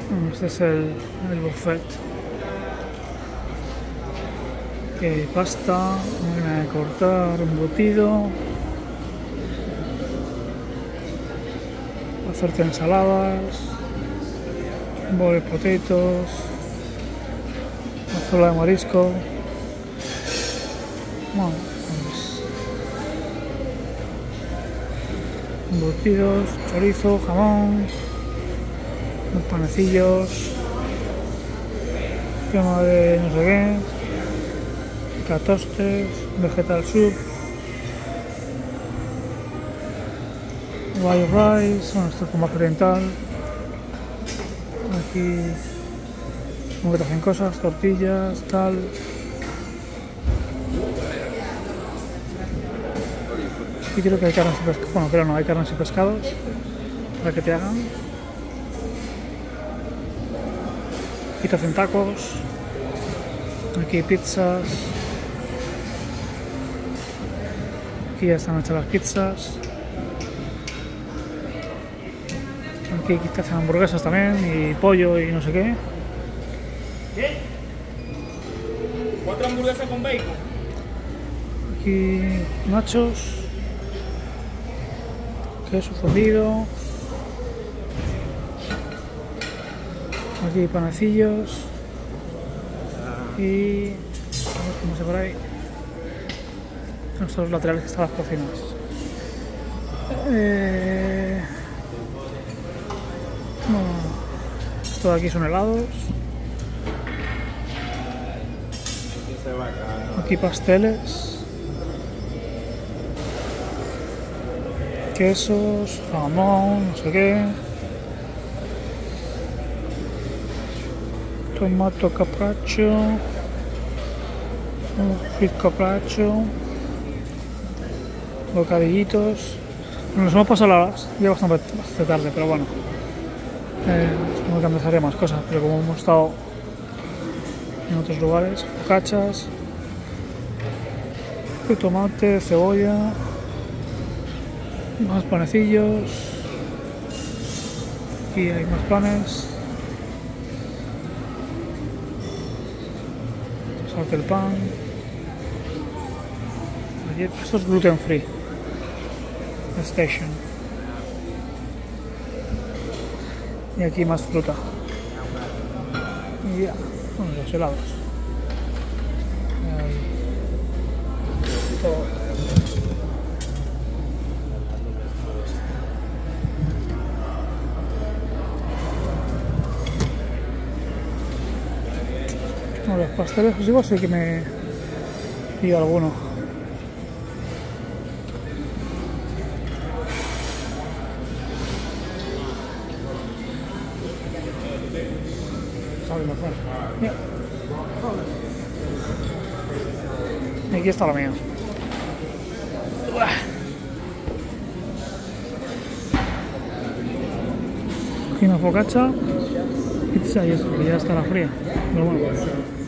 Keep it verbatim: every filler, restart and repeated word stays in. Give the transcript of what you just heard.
Este es el, el buffet. Que pasta, máquina de cortar, embutido, hacerte ensaladas, bowl potatoes, cazuela de marisco. Bueno, pues, embutidos, chorizo, jamón, unos panecillos, crema de no sé qué, catostes, vegetal soup, white rice, bueno, esto es como oriental. Aquí como que te hacen cosas, tortillas, tal. Aquí creo que hay carnes y pescados, bueno, pero no, hay carnes y pescados para que te hagan. Aquí te hacen tacos, aquí pizzas, aquí ya están hechas las pizzas, aquí te hacen hamburguesas también, y pollo y no sé qué. ¿Qué? ¿Cuatro hamburguesas con bacon? Aquí nachos, queso fundido, aquí panecillos y a ver cómo se por ahí. Estos son los laterales que están las cocinas. Eh, bueno, esto de aquí son helados. Aquí pasteles, quesos, jamón, no sé qué, tomato capraccio, sweet capraccio, bocadillitos. Nos hemos pasado las horas, ya bastante, bastante tarde, pero bueno, eh, tengo que empezar más cosas, pero como hemos estado en otros lugares, focachas, tomate, cebolla, más panecillos, aquí hay más panes, salte el pan, esto es gluten free, station, y aquí más fruta, y ya, bueno, los helados. Bueno, los pasteles, pues igual sí que me pido alguno. Sabe mejor. Mira. Y aquí está lo mío. Aquí una focaccia, pizza y eso, que ya está la fría. Pero bueno.